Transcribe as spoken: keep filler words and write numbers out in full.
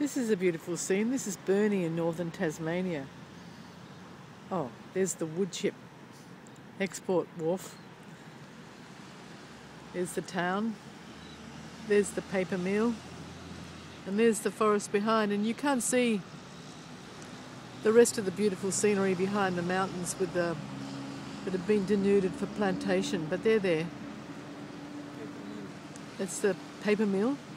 This is a beautiful scene. This is Burnie in northern Tasmania. Oh, there's the wood chip export wharf. There's the town. There's the paper mill. And there's the forest behind. And you can't see the rest of the beautiful scenery behind the mountains with the that have been denuded for plantation, but they're there. It's the paper mill.